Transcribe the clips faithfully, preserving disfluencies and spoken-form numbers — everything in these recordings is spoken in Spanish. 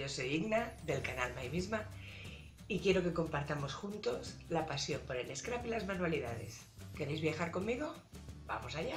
yo soy Igna, del canal My Misma, y quiero que compartamos juntos la pasión por el scrap y las manualidades. ¿Queréis viajar conmigo? ¡Vamos allá!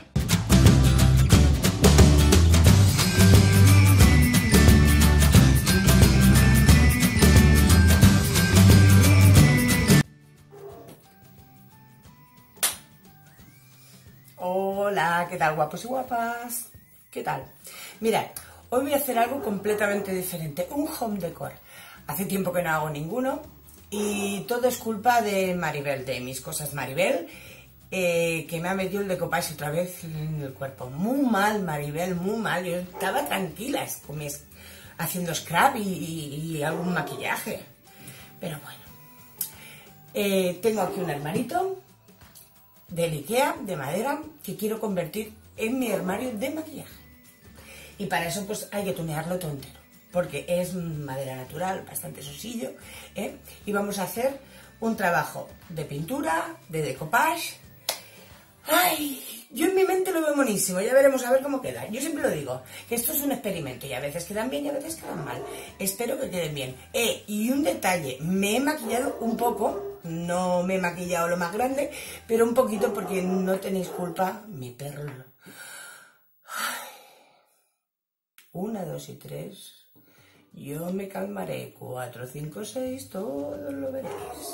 Hola, ¿qué tal, guapos y guapas? ¿Qué tal? Mirad, hoy voy a hacer algo completamente diferente, un home decor. Hace tiempo que no hago ninguno y todo es culpa de Maribel, de mis cosas Maribel, eh, que me ha metido el decoupage otra vez en el cuerpo. Muy mal, Maribel, muy mal. Yo estaba tranquila haciendo scrap y, y, y algún maquillaje. Pero bueno, eh, tengo aquí un armarito del Ikea, de madera, que quiero convertir en mi armario de maquillaje. Y para eso pues hay que tunearlo todo entero, porque es madera natural, bastante sosillo, ¿eh? Y vamos a hacer un trabajo de pintura, de decoupage. ¡Ay! Yo en mi mente lo veo buenísimo, ya veremos a ver cómo queda. Yo siempre lo digo, que esto es un experimento y a veces quedan bien y a veces quedan mal. Espero que queden bien. Eh, y un detalle, me he maquillado un poco, no me he maquillado lo más grande, pero un poquito porque no tenéis culpa, mi perro. Ay. Una, dos y tres. Yo me calmaré. Cuatro, cinco, seis, todos lo veréis.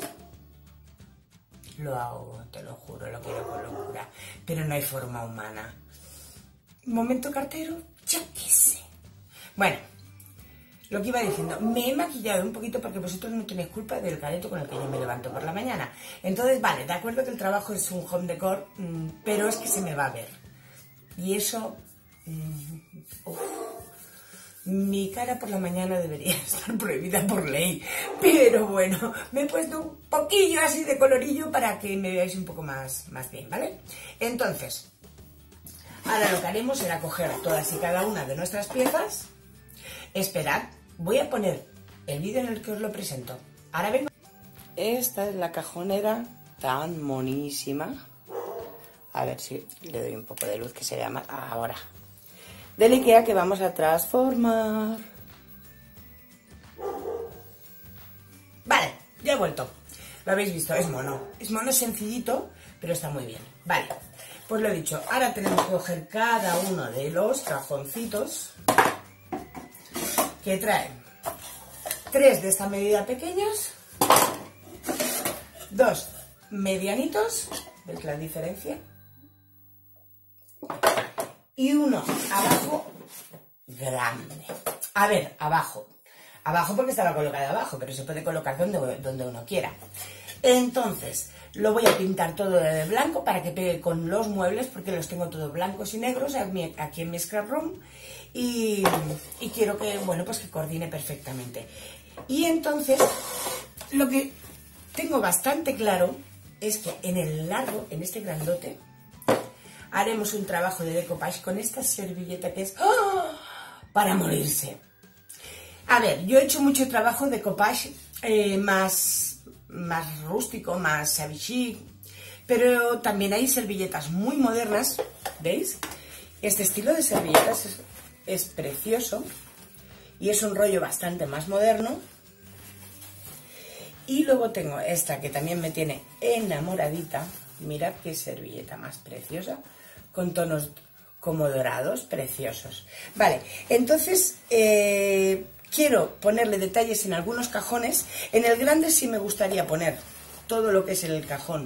Lo hago, te lo juro, lo quiero con locura. Pero no hay forma humana. Momento cartero, yo qué sé. Bueno, lo que iba diciendo, me he maquillado un poquito porque vosotros no tenéis culpa del careto con el que yo me levanto por la mañana. Entonces, vale, de acuerdo que el trabajo es un home decor, mmm, pero es que se me va a ver. Y eso... Mmm, uf. Mi cara por la mañana debería estar prohibida por ley, pero bueno, me he puesto un poquillo así de colorillo para que me veáis un poco más, más bien, ¿vale? Entonces, ahora lo que haremos será coger todas y cada una de nuestras piezas. Esperad, voy a poner el vídeo en el que os lo presento. Ahora vengo. Esta es la cajonera tan monísima. A ver si le doy un poco de luz que se vea más. Ahora. Del Ikea que vamos a transformar. Vale, ya he vuelto. Lo habéis visto, es mono. Es mono sencillito, pero está muy bien. Vale, pues lo he dicho. Ahora tenemos que coger cada uno de los cajoncitos que traen tres de esta medida pequeñas, dos medianitos, ¿veis la diferencia? Y uno abajo grande. A ver, abajo. Abajo porque estaba colocado abajo, pero se puede colocar donde, donde uno quiera. Entonces, lo voy a pintar todo de blanco para que pegue con los muebles, porque los tengo todos blancos y negros aquí en mi scrap room. Y, y quiero que, bueno, pues que coordine perfectamente. Y entonces, lo que tengo bastante claro es que en el largo, en este grandote, haremos un trabajo de decoupage con esta servilleta que es ¡oh! Para morirse. A ver, yo he hecho mucho trabajo de decoupage eh, más, más rústico, más shabby chic, pero también hay servilletas muy modernas, ¿veis? Este estilo de servilletas es, es precioso y es un rollo bastante más moderno. Y luego tengo esta que también me tiene enamoradita. Mirad qué servilleta más preciosa, con tonos como dorados, preciosos. Vale, entonces eh, quiero ponerle detalles en algunos cajones. En el grande sí me gustaría poner todo lo que es el cajón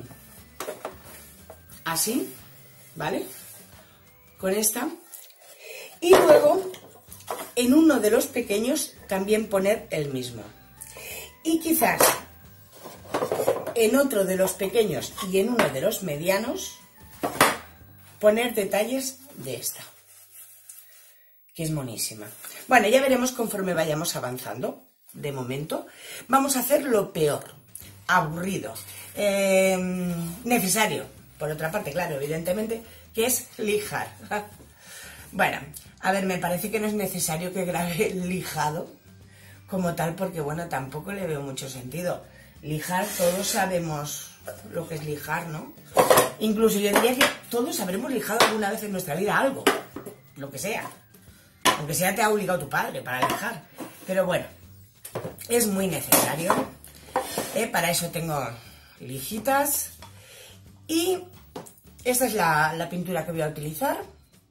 así, ¿vale? Con esta. Y luego en uno de los pequeños también poner el mismo. Y quizás en otro de los pequeños y en uno de los medianos poner detalles de esta, que es monísima. Bueno, ya veremos conforme vayamos avanzando. De momento vamos a hacer lo peor, aburrido, eh, necesario, por otra parte, claro, evidentemente, que es lijar. Bueno, a ver, me parece que no es necesario que grabe lijado como tal, porque bueno, tampoco le veo mucho sentido. Lijar, todos sabemos lo que es lijar, ¿no? Incluso yo diría que todos habremos lijado alguna vez en nuestra vida algo, lo que sea. Aunque sea te ha obligado tu padre para lijar. Pero bueno, es muy necesario. ¿eh? Para eso tengo lijitas. Y esta es la, la pintura que voy a utilizar.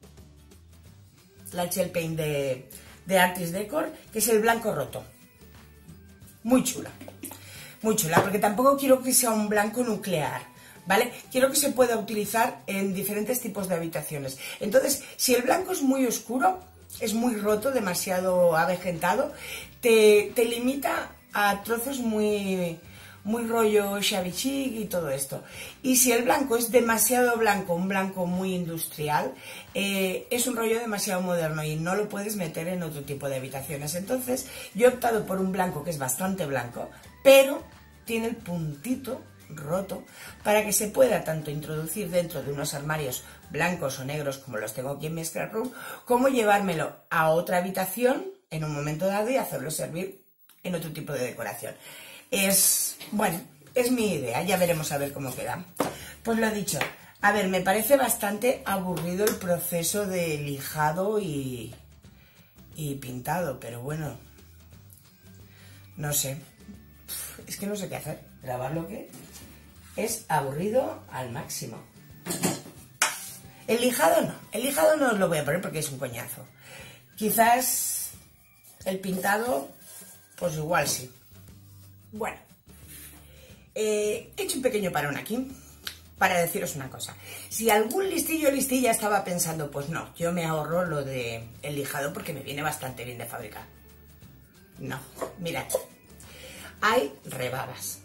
La Gel Paint de, de Artist Decor, que es el blanco roto. Muy chula. Muy chula, porque tampoco quiero que sea un blanco nuclear, ¿vale? Quiero que se pueda utilizar en diferentes tipos de habitaciones. Entonces, si el blanco es muy oscuro, es muy roto, demasiado avejentado, te, te limita a trozos muy, muy rollo shabby chic y todo esto. Y si el blanco es demasiado blanco, un blanco muy industrial, eh, es un rollo demasiado moderno y no lo puedes meter en otro tipo de habitaciones. Entonces, yo he optado por un blanco que es bastante blanco, pero tiene el puntito roto para que se pueda tanto introducir dentro de unos armarios blancos o negros como los tengo aquí en mi scrap room, como llevármelo a otra habitación en un momento dado y hacerlo servir en otro tipo de decoración. Es, bueno, es mi idea, ya veremos a ver cómo queda. Pues lo dicho, a ver, me parece bastante aburrido el proceso de lijado y, y pintado, pero bueno, no sé, es que no sé qué hacer, grabar lo que es aburrido al máximo. El lijado no, el lijado no os lo voy a poner porque es un coñazo. Quizás el pintado, pues igual sí. Bueno, eh, he hecho un pequeño parón aquí para deciros una cosa. Si algún listillo o listilla estaba pensando, pues no, yo me ahorro lo de el lijado porque me viene bastante bien de fábrica. No, mirad, hay rebabas.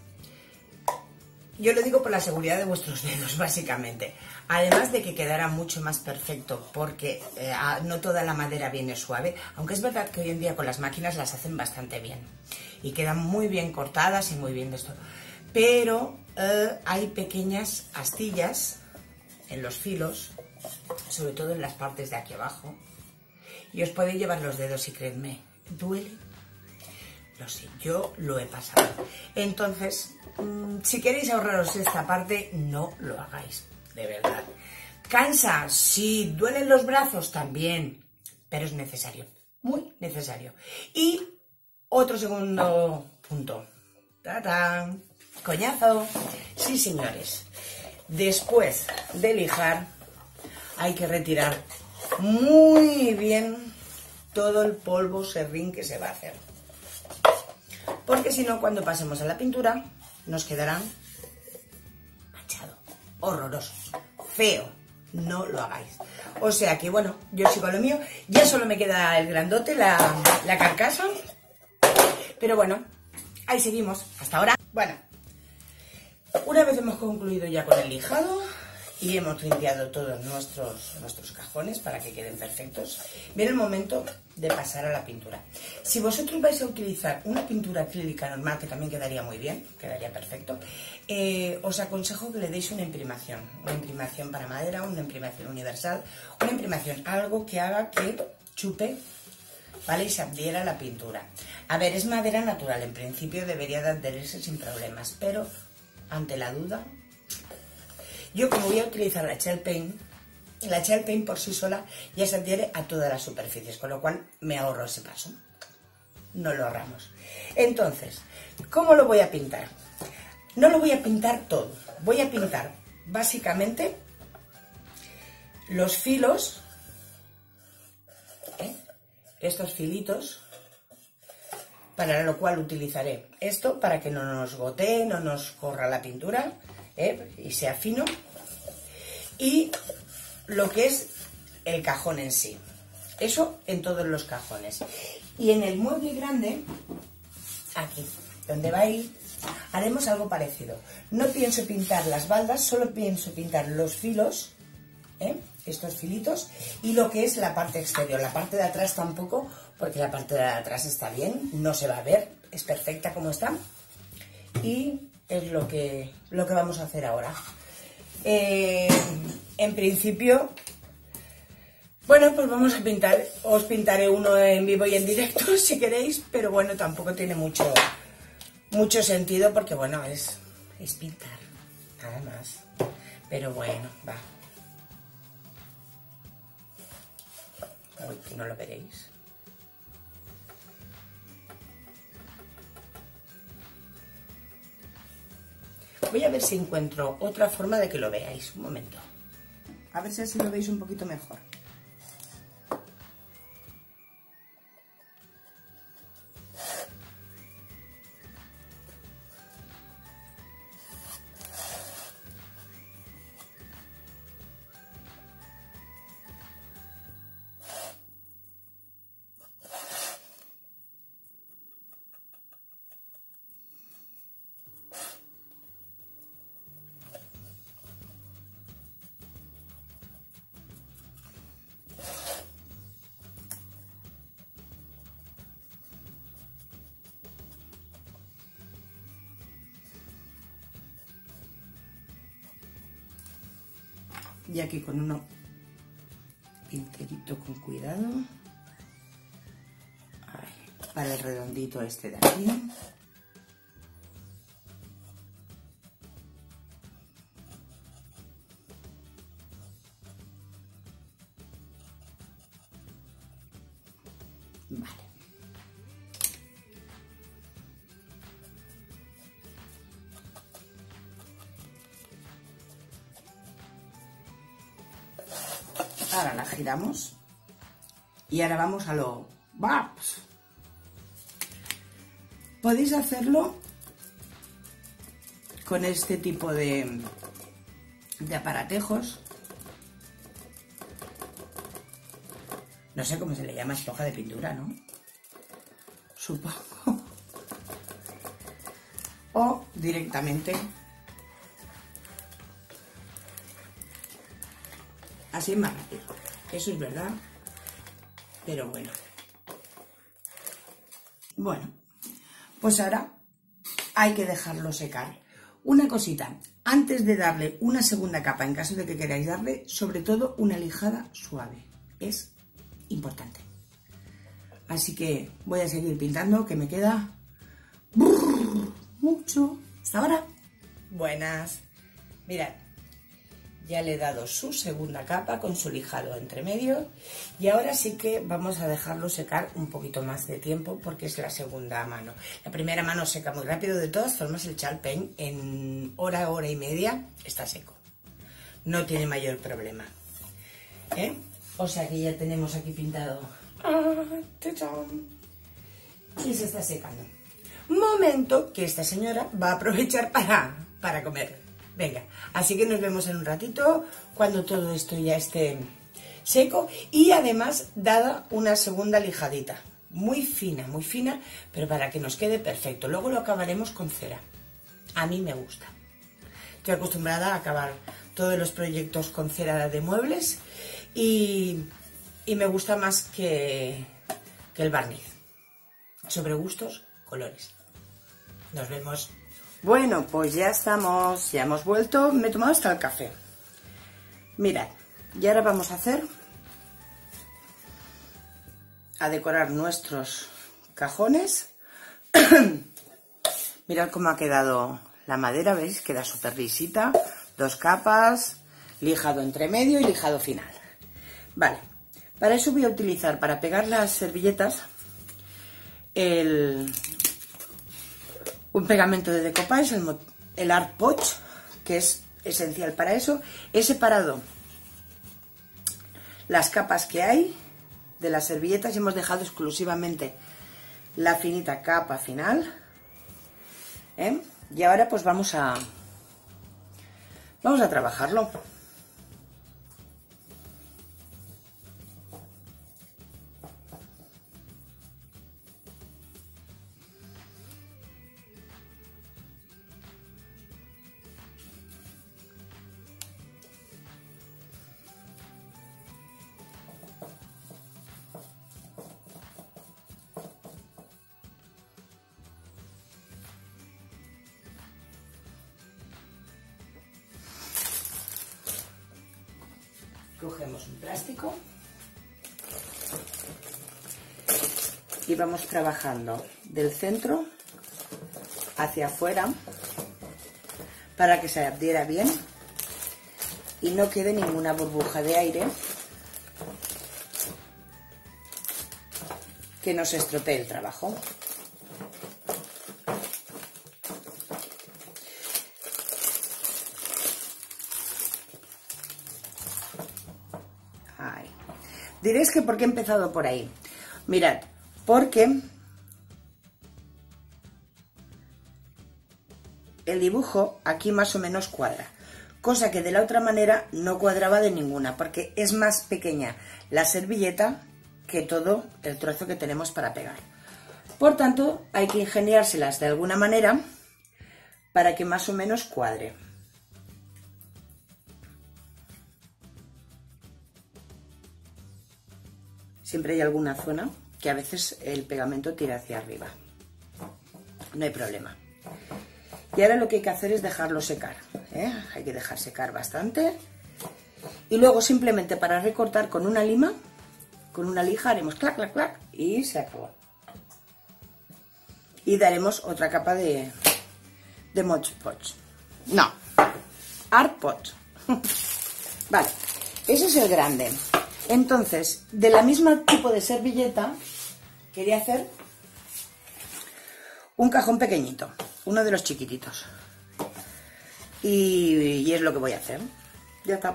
Yo lo digo por la seguridad de vuestros dedos, básicamente. Además de que quedará mucho más perfecto porque eh, no toda la madera viene suave, aunque es verdad que hoy en día con las máquinas las hacen bastante bien y quedan muy bien cortadas y muy bien de esto. Pero eh, hay pequeñas astillas en los filos, sobre todo en las partes de aquí abajo, y os podéis llevar los dedos y creedme, duele. Lo sé, yo lo he pasado. Entonces, mmm, si queréis ahorraros esta parte, no lo hagáis, de verdad. ¿Cansa? Sí. ¿Duelen los brazos? También. Pero es necesario, muy necesario. Y otro segundo punto. ¡Tatán! ¡Coñazo! Sí, señores. Después de lijar, hay que retirar muy bien todo el polvo serrín que se va a hacer. Porque si no, cuando pasemos a la pintura, nos quedarán manchado, horroroso, feo. No lo hagáis. O sea que, bueno, yo sigo lo mío. Ya solo me queda el grandote, la, la carcasa. Pero bueno, ahí seguimos. Hasta ahora. Bueno, una vez hemos concluido ya con el lijado y hemos limpiado todos nuestros, nuestros cajones para que queden perfectos, viene el momento de pasar a la pintura. Si vosotros vais a utilizar una pintura acrílica normal, que también quedaría muy bien, quedaría perfecto, eh, os aconsejo que le deis una imprimación, una imprimación para madera, una imprimación universal, una imprimación, algo que haga que chupe, ¿vale? Y se adhiera a la pintura. A ver, es madera natural, en principio debería de adherirse sin problemas, pero ante la duda, yo como voy a utilizar la Gel Paint, la Gel Paint por sí sola ya se adhiere a todas las superficies, con lo cual me ahorro ese paso. No lo ahorramos. Entonces, ¿cómo lo voy a pintar? No lo voy a pintar todo. Voy a pintar básicamente los filos, ¿eh? Estos filitos, para lo cual utilizaré esto para que no nos gotee, no nos corra la pintura, ¿eh? Y sea fino. Y lo que es el cajón en sí, eso en todos los cajones. Y en el mueble grande, aquí, donde va a ir, haremos algo parecido. No pienso pintar las baldas, solo pienso pintar los filos, ¿eh? Estos filitos, y lo que es la parte exterior. La parte de atrás tampoco, porque la parte de atrás está bien, no se va a ver, es perfecta como está. Y es lo que, lo que vamos a hacer ahora. Eh, en principio, bueno, pues vamos a pintar. Os pintaré uno en vivo y en directo si queréis, pero bueno, tampoco tiene mucho, mucho sentido porque bueno, es, es pintar, nada más. Pero bueno, va. Uy, que no lo veréis. Voy a ver si encuentro otra forma de que lo veáis. Un momento. A ver si así lo veis un poquito mejor. Y aquí con uno pincelito con cuidado. Ahí, para el redondito este de aquí. Vale. Ahora la giramos y ahora vamos a lo Babs. Podéis hacerlo con este tipo de, de aparatejos. No sé cómo se le llama, esponja de pintura, ¿no? Supongo. O directamente así más rápido. Eso es verdad, pero bueno. Bueno, pues ahora hay que dejarlo secar. Una cosita, antes de darle una segunda capa, en caso de que queráis darle, sobre todo una lijada suave. Es importante. Así que voy a seguir pintando, que me queda mucho. Hasta ahora. Buenas. Mirad. Ya le he dado su segunda capa con su lijado entre medio y ahora sí que vamos a dejarlo secar un poquito más de tiempo porque es la segunda mano. La primera mano seca muy rápido, de todas formas el chalk paint en hora, hora y media está seco. No tiene mayor problema. ¿Eh? O sea que ya tenemos aquí pintado. Y se está secando. Momento que esta señora va a aprovechar para, para comer. Venga, así que nos vemos en un ratito cuando todo esto ya esté seco y además dada una segunda lijadita, muy fina, muy fina, pero para que nos quede perfecto. Luego lo acabaremos con cera. A mí me gusta. Estoy acostumbrada a acabar todos los proyectos con cera de muebles y, y me gusta más que, que el barniz. Sobre gustos, colores. Nos vemos. Bueno, pues ya estamos, ya hemos vuelto, me he tomado hasta el café. Mirad, y ahora vamos a hacer, a decorar nuestros cajones. Mirad cómo ha quedado la madera, ¿veis? Queda súper lisita, dos capas, lijado entre medio y lijado final. Vale, para eso voy a utilizar, para pegar las servilletas, el... un pegamento de decoupage, el, el Art Poch, que es esencial para eso. He separado las capas que hay de las servilletas y hemos dejado exclusivamente la finita capa final. ¿Eh? Y ahora pues vamos a, vamos a trabajarlo. Cogemos un plástico y vamos trabajando del centro hacia afuera para que se adhiera bien y no quede ninguna burbuja de aire que nos estropee el trabajo. Diréis que por qué he empezado por ahí. Mirad, porque el dibujo aquí más o menos cuadra, cosa que de la otra manera no cuadraba de ninguna, porque es más pequeña la servilleta que todo el trozo que tenemos para pegar. Por tanto, hay que ingeniárselas de alguna manera para que más o menos cuadre. Siempre hay alguna zona que a veces el pegamento tira hacia arriba. No hay problema. Y ahora lo que hay que hacer es dejarlo secar, ¿eh? Hay que dejar secar bastante. Y luego simplemente para recortar con una lima, con una lija haremos clac, clac, clac y se acabó. Y daremos otra capa de, de Mod Podge. No, Art Pot. Vale, ese es el grande. Entonces, de la misma tipo de servilleta, quería hacer un cajón pequeñito, uno de los chiquititos. Y, y es lo que voy a hacer. Ya está.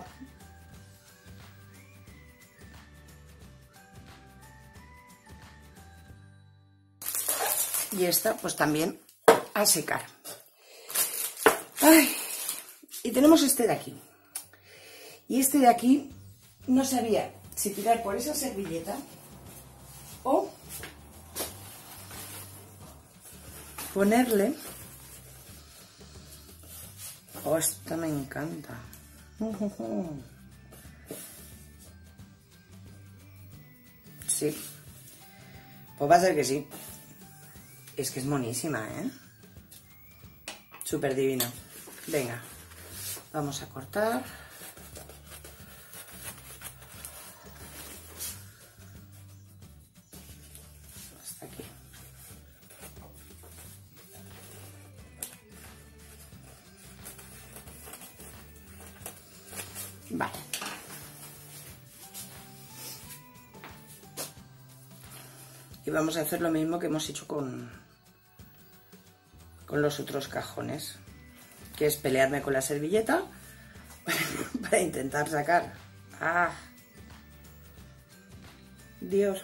Y esta, pues también a secar. Ay, y tenemos este de aquí. Y este de aquí no sabía si tirar por esa servilleta o ponerle... Oh, esta me encanta. Sí. Pues va a ser que sí. Es que es monísima, ¿eh? Súper divina. Venga, vamos a cortar. Hasta aquí. Vale. Y vamos a hacer lo mismo que hemos hecho con, con los otros cajones, que es pelearme con la servilleta para intentar sacar. ¡Ah! Dios.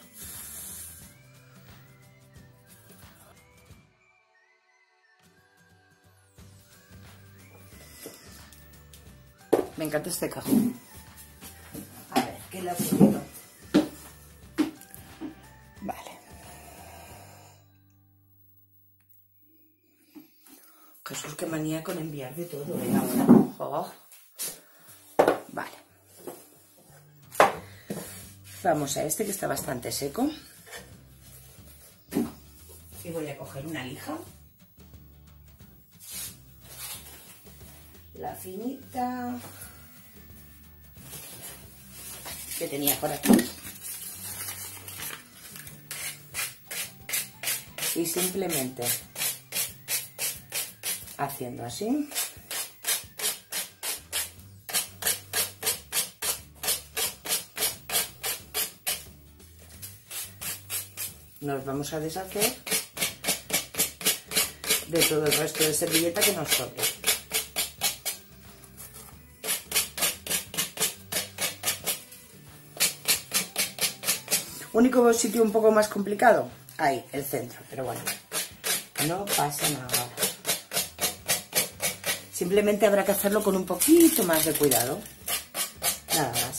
Me encanta este cajón. A ver, ¿qué le ha ocurrido? Vale. Jesús, qué manía con enviar de todo, ¿eh? Oh. Vale. Vamos a este que está bastante seco. Y voy a coger una lija. La finita que tenía por aquí. Y simplemente haciendo así. Nos vamos a deshacer de todo el resto de servilleta que nos sobre. Único sitio un poco más complicado, ahí, el centro, pero bueno, no pasa nada. Simplemente habrá que hacerlo con un poquito más de cuidado, nada más.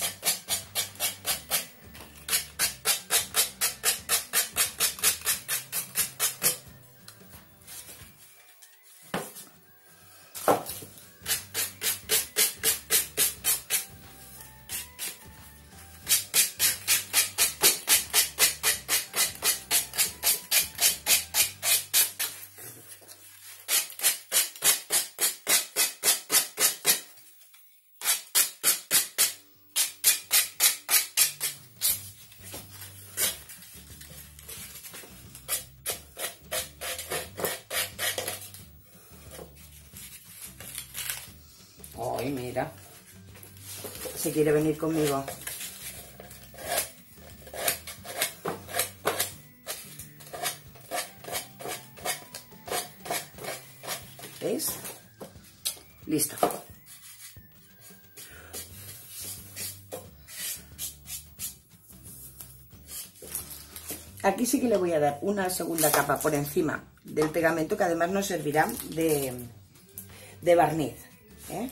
Ay, mira, se quiere venir conmigo. ¿Veis? Listo. aquí sí que le voy a dar una segunda capa por encima del pegamento, que además nos servirá de, de barniz, ¿eh?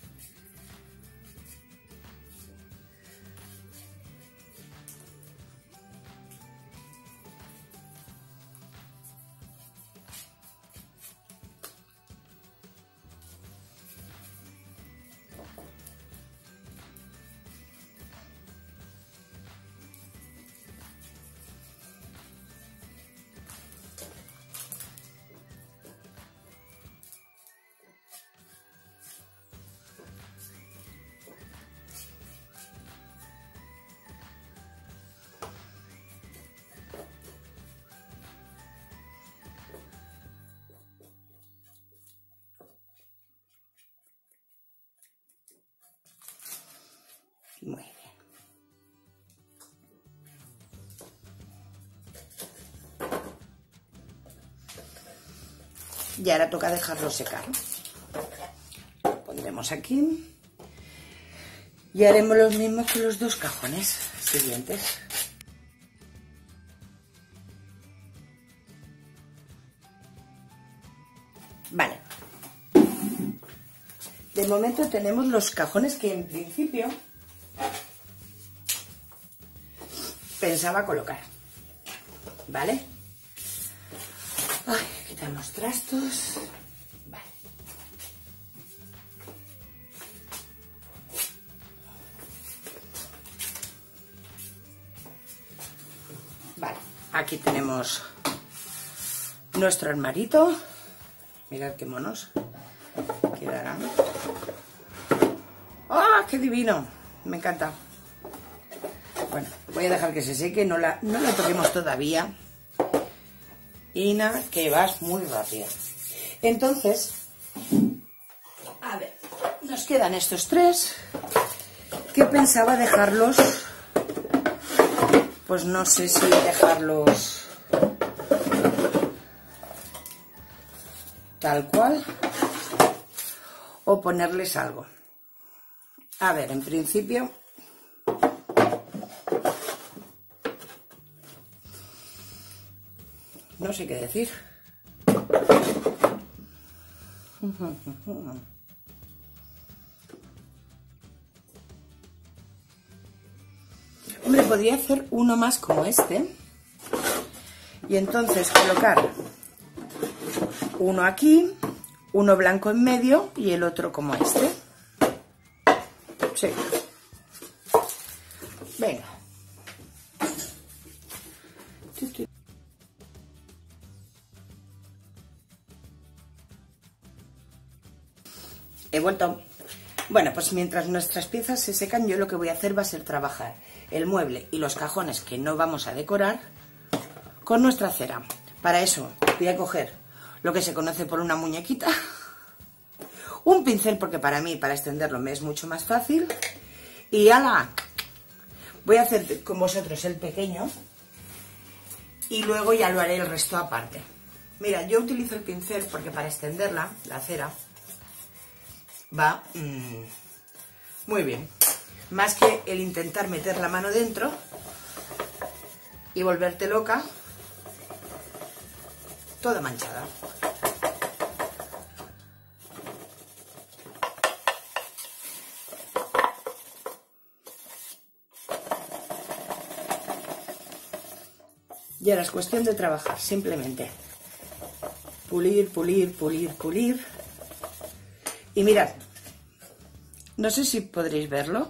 Muy bien. Y ahora toca dejarlo secar. Lo pondremos aquí. Y haremos lo mismo que los dos cajones siguientes. Vale. De momento tenemos los cajones que en principio pensaba colocar, ¿vale? Ay, quitamos trastos. Vale. Vale, aquí tenemos nuestro armarito. Mirad qué monos quedarán. ¡Ah, qué divino! Me encanta. Bueno, voy a dejar que se seque, no la, no la toquemos todavía. Ina, que vas muy rápida. Entonces, a ver, nos quedan estos tres, que pensaba dejarlos, pues no sé si dejarlos tal cual o ponerles algo. A ver, en principio... no sé qué decir. Hombre, podría hacer uno más como este. Y entonces colocar uno aquí, uno blanco en medio y el otro como este. Sí. Venga. He vuelto. Bueno, pues mientras nuestras piezas se secan, yo lo que voy a hacer va a ser trabajar el mueble y los cajones que no vamos a decorar con nuestra cera. Para eso voy a coger lo que se conoce por una muñequita, un pincel, porque para mí, para extenderlo, me es mucho más fácil, y ala, voy a hacer con vosotros el pequeño y luego ya lo haré el resto aparte. Mira, yo utilizo el pincel porque para extenderla, la cera, va mmm, muy bien, más que el intentar meter la mano dentro y volverte loca toda manchada. Y ahora es cuestión de trabajar, simplemente pulir, pulir, pulir, pulir. Y mirad, no sé si podréis verlo,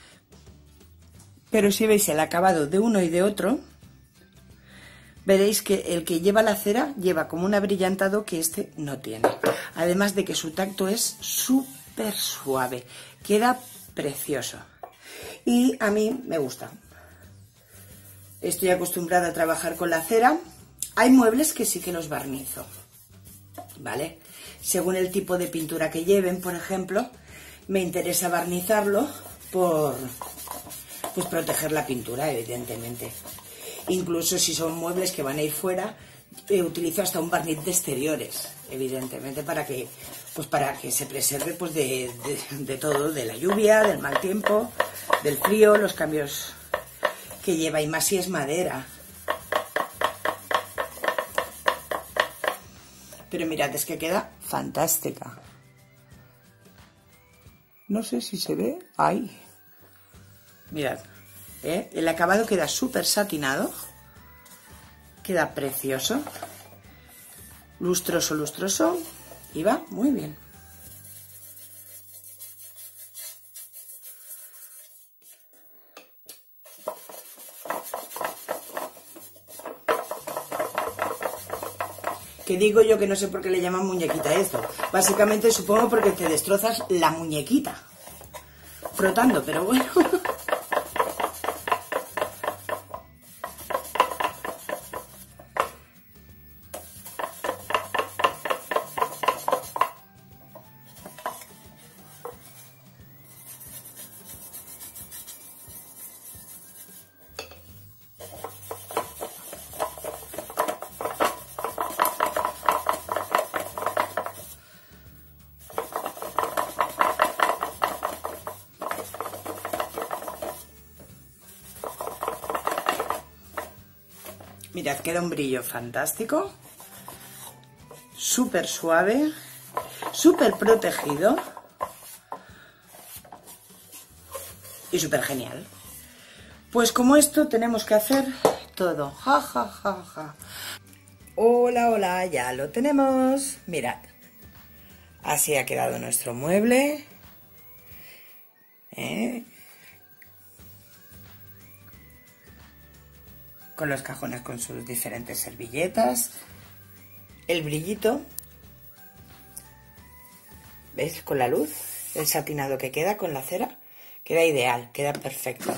pero si veis el acabado de uno y de otro, veréis que el que lleva la cera lleva como un abrillantado que este no tiene. Además de que su tacto es súper suave, queda precioso. Y a mí me gusta. Estoy acostumbrada a trabajar con la cera. Hay muebles que sí que los barnizo, ¿vale? Según el tipo de pintura que lleven, por ejemplo, me interesa barnizarlo por pues proteger la pintura, evidentemente. Incluso si son muebles que van a ir fuera, eh, utilizo hasta un barniz de exteriores, evidentemente, para que pues para que se preserve pues de, de, de todo, de la lluvia, del mal tiempo, del frío, los cambios que lleva, y más si es madera. Pero mirad, es que queda fantástica. No sé si se ve ahí. Mirad, ¿eh? El acabado queda súper satinado. Queda precioso. Lustroso, lustroso. Y va muy bien. Que digo yo que no sé por qué le llaman muñequita a esto. Básicamente supongo porque te destrozas la muñequita frotando, pero bueno. Mirad, queda un brillo fantástico, súper suave, súper protegido y súper genial. Pues como esto tenemos que hacer todo. Ja, ja, ja, ja. Hola, hola, ya lo tenemos. Mirad, así ha quedado nuestro mueble. ¿Eh? Con los cajones con sus diferentes servilletas, el brillito, ¿veis? Con la luz, el satinado que queda con la cera, queda ideal, queda perfecto.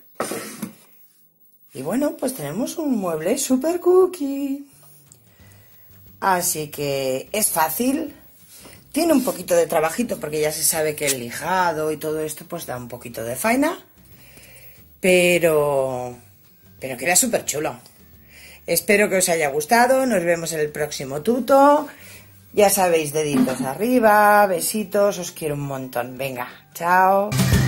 Y bueno, pues tenemos un mueble super cookie. Así que es fácil, tiene un poquito de trabajito porque ya se sabe que el lijado y todo esto pues da un poquito de faena, pero... Pero queda súper chulo. Espero que os haya gustado. Nos vemos en el próximo tuto. Ya sabéis, deditos arriba, besitos. Os quiero un montón. Venga, chao.